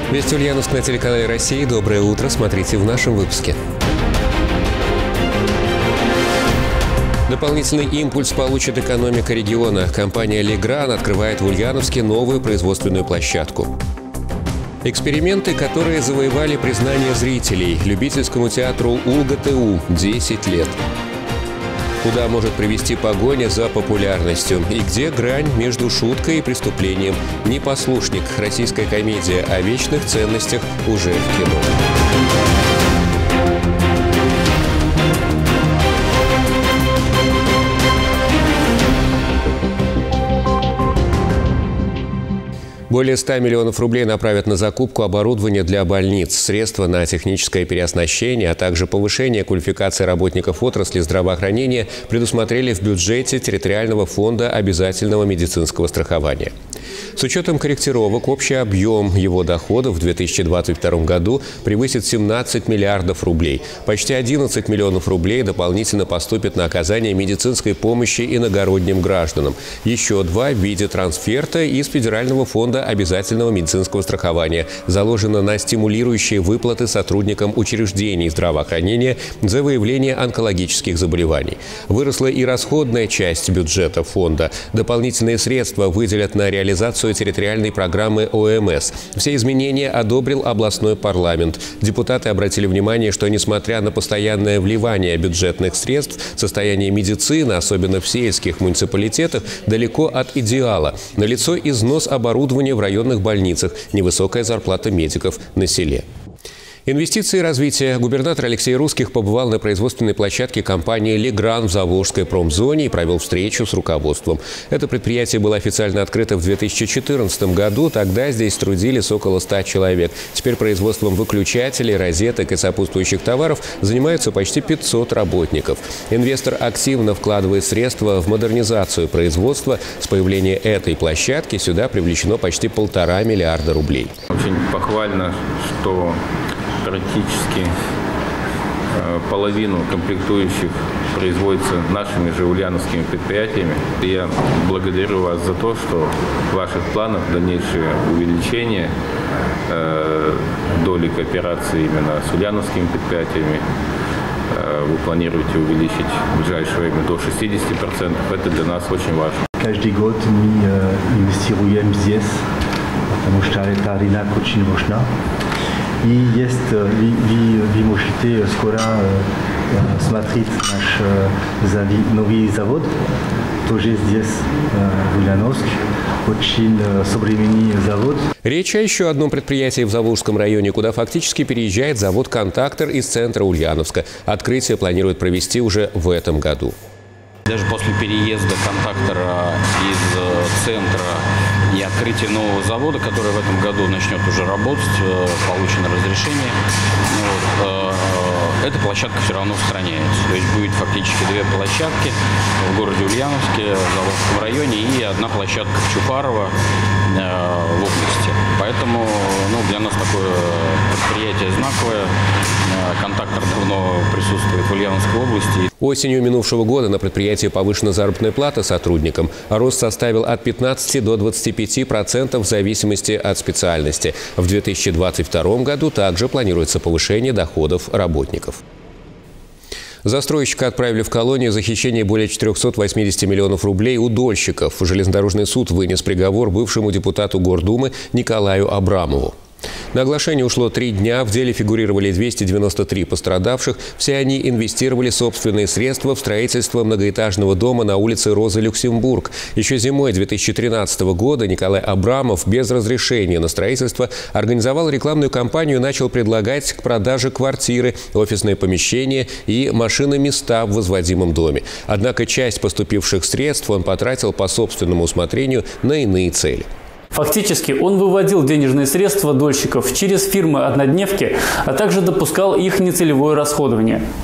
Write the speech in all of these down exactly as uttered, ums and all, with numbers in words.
Вести Ульяновск на телеканале России. Доброе утро. Смотрите в нашем выпуске. Дополнительный импульс получит экономика региона. Компания «Легран» открывает в Ульяновске новую производственную площадку. Эксперименты, которые завоевали признание зрителей. Любительскому театру УлГТУ десять лет. Куда может привести погоня за популярностью? И где грань между шуткой и преступлением? «Непослушник» – российская комедия о вечных ценностях уже в кино. Более ста миллионов рублей направят на закупку оборудования для больниц, средства на техническое переоснащение, а также повышение квалификации работников отрасли здравоохранения предусмотрели в бюджете территориального фонда обязательного медицинского страхования. С учетом корректировок общий объем его доходов в две тысячи двадцать втором году превысит семнадцать миллиардов рублей. Почти одиннадцать миллионов рублей дополнительно поступит на оказание медицинской помощи иногородним гражданам. Еще два в виде трансферта из Федерального фонда обязательного медицинского страхования заложено на стимулирующие выплаты сотрудникам учреждений здравоохранения за выявление онкологических заболеваний. Выросла и расходная часть бюджета фонда. Дополнительные средства выделят на реализацию территориальной программы ОМС. Все изменения одобрил областной парламент. Депутаты обратили внимание, что несмотря на постоянное вливание бюджетных средств, состояние медицины, особенно в сельских муниципалитетах, далеко от идеала. Налицо износ оборудования в районных больницах, невысокая зарплата медиков на селе. Инвестиции и развитие. Губернатор Алексей Русских побывал на производственной площадке компании «Легран» в Заволжской промзоне и провел встречу с руководством. Это предприятие было официально открыто в две тысячи четырнадцатом году. Тогда здесь трудились около ста человек. Теперь производством выключателей, розеток и сопутствующих товаров занимаются почти пятьсот работников. Инвестор активно вкладывает средства в модернизацию производства. С появления этой площадки сюда привлечено почти полтора миллиарда рублей. Очень похвально, что практически половину комплектующих производится нашими же ульяновскими предприятиями. И я благодарю вас за то, что в ваших планах дальнейшее увеличение э, доли кооперации именно с ульяновскими предприятиями. Э, вы планируете увеличить в ближайшее время до шестидесяти процентов. Это для нас очень важно. Каждый год мы э, инвестируем здесь, потому что это рынок очень важен. И есть, вы, вы, вы можете скоро э, смотреть наш э, новый завод, тоже здесь, э, в Ульяновске, очень э, современный завод. Речь о еще одном предприятии в Заволжском районе, куда фактически переезжает завод «Контактор» из центра Ульяновска. Открытие планируют провести уже в этом году. Даже после переезда «Контактора» из центра и открытия нового завода, который в этом году начнет уже работать, получено разрешение, вот, эта площадка все равно сохраняется. То есть будет фактически две площадки в городе Ульяновске, в Заволжском районе, и одна площадка в Чупарово в области. Поэтому ну, для нас такое предприятие знаковое. «Контактор» давно присутствует в Ульяновской области. Осенью минувшего года на предприятии повышена заработная плата сотрудникам. Рост составил от пятнадцати до двадцати пяти процентов в зависимости от специальности. В две тысячи двадцать втором году также планируется повышение доходов работников. Застройщика отправили в колонию за хищение более четырёхсот восьмидесяти миллионов рублей у дольщиков. Железнодорожный суд вынес приговор бывшему депутату Гордумы Николаю Абрамову. На оглашение ушло три дня. В деле фигурировали двести девяносто три пострадавших. Все они инвестировали собственные средства в строительство многоэтажного дома на улице Розы Люксембург. Еще зимой две тысячи тринадцатого года Николай Абрамов без разрешения на строительство организовал рекламную кампанию и начал предлагать к продаже квартиры, офисные помещения и машиноместа в возводимом доме. Однако часть поступивших средств он потратил по собственному усмотрению на иные цели. Фактически он выводил денежные средства дольщиков через фирмы-однодневки, а также допускал их нецелевое расходование.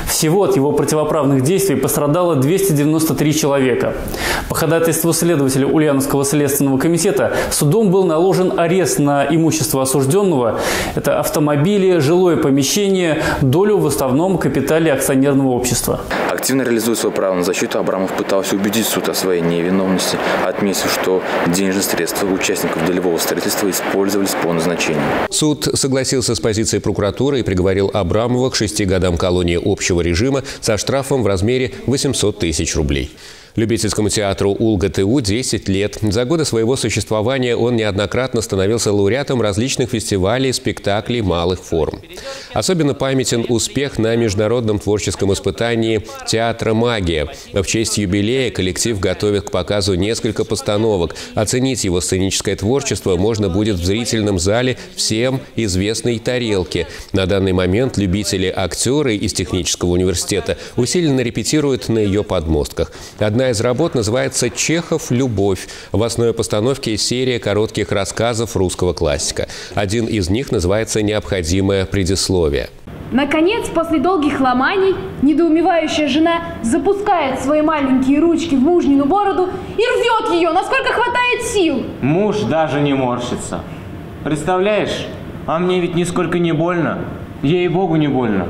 Всего от его противоправных действий пострадало двести девяносто три человека. По ходатайству следователя Ульяновского следственного комитета судом был наложен арест на имущество осужденного. Это автомобили, жилое помещение, долю в уставном капитале акционерного общества. Активно реализуя свое право на защиту, Абрамов пытался убедить суд о своей невиновности, отметив, что денежные средства участников долевого строительства использовались по назначению. Суд согласился с позицией прокуратуры и приговорил Абрамова к шести годам колонии общего режима со штрафом в размере восемьсот тысяч рублей. Любительскому театру УлГТУ десять лет. За годы своего существования он неоднократно становился лауреатом различных фестивалей, спектаклей малых форм. Особенно памятен успех на международном творческом испытании театра «Магия». В честь юбилея коллектив готовит к показу несколько постановок. Оценить его сценическое творчество можно будет в зрительном зале всем известной «Тарелки». На данный момент любители-актеры из технического университета усиленно репетируют на ее подмостках. Одна из работ называется «Чехов. Любовь». В основе постановки серия коротких рассказов русского классика. Один из них называется «Необходимое предисловие». Наконец, после долгих ломаний, недоумевающая жена запускает свои маленькие ручки в мужнину бороду и рвет ее, насколько хватает сил. Муж даже не морщится. Представляешь, а мне ведь нисколько не больно. Ей-богу, не больно.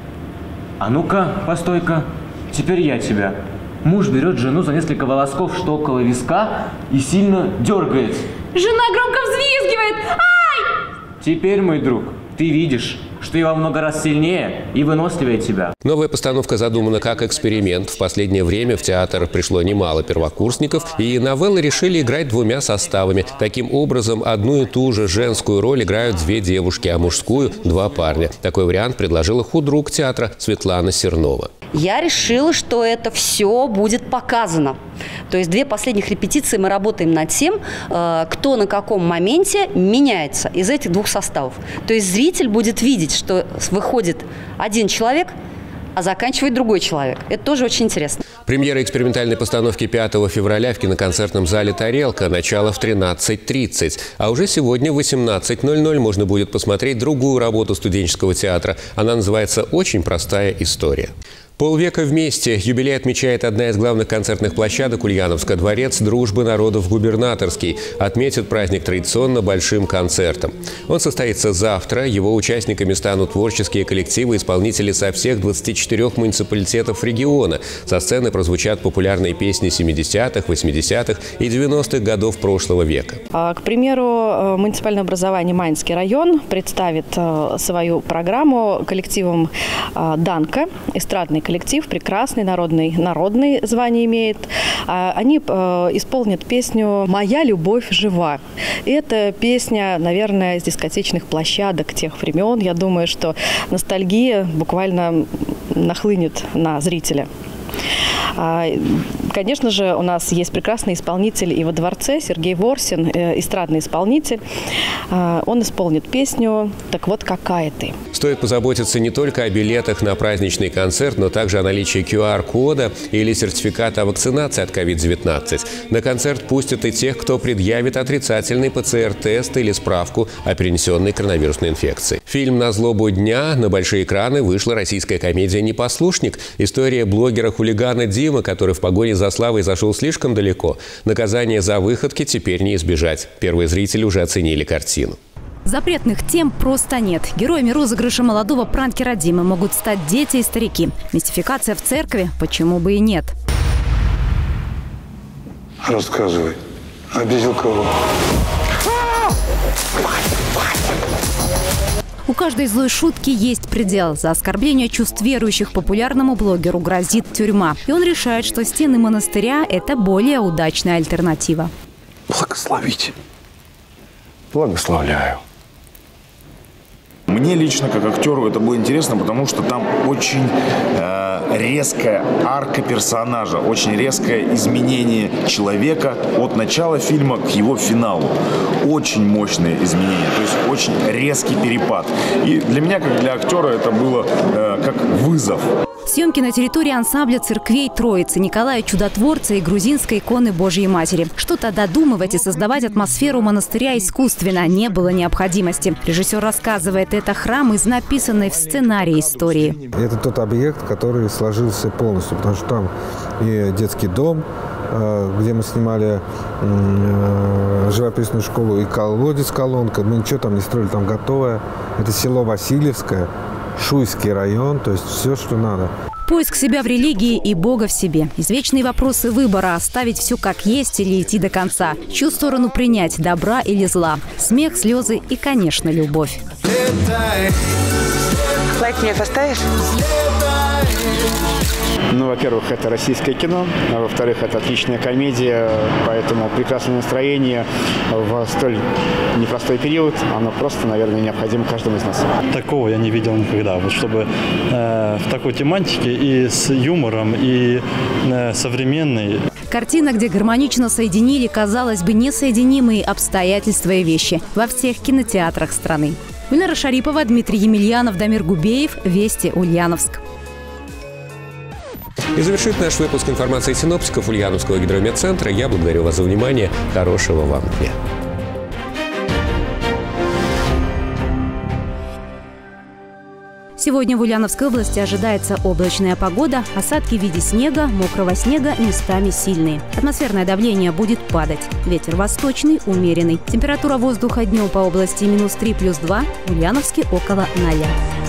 А ну-ка, постой-ка, теперь я тебя. Муж берет жену за несколько волосков, что около виска, и сильно дергает. Жена громко взвизгивает. Ай! Теперь, мой друг, ты видишь, что я во много раз сильнее и выносливее тебя. Новая постановка задумана как эксперимент. В последнее время в театр пришло немало первокурсников, и новеллы решили играть двумя составами. Таким образом, одну и ту же женскую роль играют две девушки, а мужскую – два парня. Такой вариант предложила худрук театра Светлана Сернова. Я решила, что это все будет показано. То есть две последних репетиции мы работаем над тем, кто на каком моменте меняется из этих двух составов. То есть зритель будет видеть, что выходит один человек, а заканчивает другой человек. Это тоже очень интересно. Премьера экспериментальной постановки пятого февраля в киноконцертном зале «Тарелка». Начало в тринадцать тридцать. А уже сегодня в восемнадцать ноль ноль можно будет посмотреть другую работу студенческого театра. Она называется «Очень простая история». Полвека вместе. Юбилей отмечает одна из главных концертных площадок Ульяновска – Дворец дружбы народов Губернаторский. Отметит праздник традиционно большим концертом. Он состоится завтра. Его участниками станут творческие коллективы, исполнители со всех двадцати четырёх муниципалитетов региона. Со сцены прозвучат популярные песни семидесятых, восьмидесятых и девяностых годов прошлого века. К примеру, муниципальное образование Майнский район представит свою программу коллективом «Данка», эстрадный коллектив, прекрасный, народный, народный звание имеет. Они исполнят песню «Моя любовь жива». И эта песня, наверное, с дискотечных площадок тех времен. Я думаю, что ностальгия буквально нахлынет на зрителя. Конечно же, у нас есть прекрасный исполнитель и во дворце, Сергей Ворсин, эстрадный исполнитель. Он исполнит песню «Так вот какая ты». Стоит позаботиться не только о билетах на праздничный концерт, но также о наличии ку ар кода или сертификата о вакцинации от ковид девятнадцать. На концерт пустят и тех, кто предъявит отрицательный пэ цэ эр тест или справку о перенесенной коронавирусной инфекции. Фильм «На злобу дня» на большие экраны вышла российская комедия «Непослушник». История блогера-хулигана Димы, который в погоне за славой зашел слишком далеко. Наказание за выходки теперь не избежать. Первые зрители уже оценили картину. Запретных тем просто нет. Героями розыгрыша молодого пранкера Димы могут стать дети и старики. Мистификация в церкви, почему бы и нет. Рассказывай. Обидел кого? У каждой злой шутки есть предел. За оскорбление чувств верующих популярному блогеру грозит тюрьма. И он решает, что стены монастыря – это более удачная альтернатива. Благословите. Благословляю. Мне лично, как актеру, это было интересно, потому что там очень э, резкая арка персонажа, очень резкое изменение человека от начала фильма к его финалу. Очень мощные изменения, то есть очень резкий перепад. И для меня, как для актера, это было э, как вызов. Съемки на территории ансамбля церквей Троицы, Николая Чудотворца и грузинской иконы Божьей Матери. Что-то додумывать и создавать атмосферу монастыря искусственно не было необходимости. Режиссер рассказывает, это храм из написанной в сценарии истории. Это тот объект, который сложился полностью, потому что там и детский дом, где мы снимали живописную школу, и колодец, колонка. Мы ничего там не строили, там готовое. Это село Васильевское, Шуйский район, то есть все, что надо. Поиск себя в религии и Бога в себе. Извечные вопросы выбора – оставить все как есть или идти до конца. Чью сторону принять – добра или зла. Смех, слезы и, конечно, любовь. Лайк мне поставишь? Ну, во-первых, это российское кино, а во-вторых, это отличная комедия, поэтому прекрасное настроение в столь непростой период, оно просто, наверное, необходимо каждому из нас. Такого я не видел никогда, вот чтобы э, в такой тематике и с юмором, и э, современной. Картина, где гармонично соединили, казалось бы, несоединимые обстоятельства и вещи во всех кинотеатрах страны. Гульнара Шарипова, Дмитрий Емельянов, Дамир Губеев, Вести, Ульяновск. И завершит наш выпуск информации синоптиков Ульяновского гидрометцентра. Я благодарю вас за внимание. Хорошего вам дня. Сегодня в Ульяновской области ожидается облачная погода, осадки в виде снега, мокрого снега, местами сильные. Атмосферное давление будет падать. Ветер восточный, умеренный. Температура воздуха днем по области минус три плюс два, в Ульяновске около ноля.